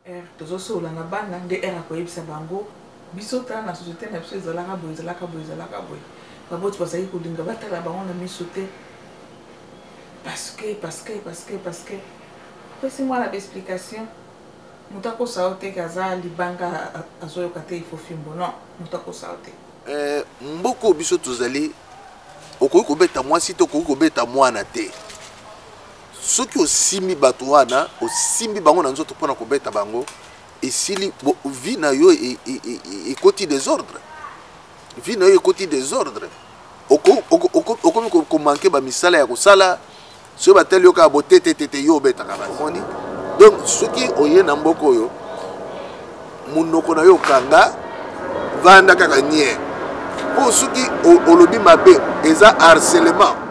tozosola na bana nde akoyebisa bango biso tala na société na biso ezalaka boye ezalaka boye baboti bazali kolinga batala bango na miso te parce que pesi mwana baexplication moto akosala te kaza libanga azoyoka te ifo fimbo non moto akosala te mboko biso tozali okoki kobeta mwasi te okoki kobeta mwana te soki osimbi bato wana osimbi bango na nzoto mpona kobeta bango esili vi na yo ekoti désordre vi na yo ekoti désordre okomi komanke bamisala ya kosala soki batali yo kaka botetete yo obetaka bamoni donc soki oye na mboka oyo monoko na yo okanga vanda kaka nie po soki olobi mabe eza harcèlement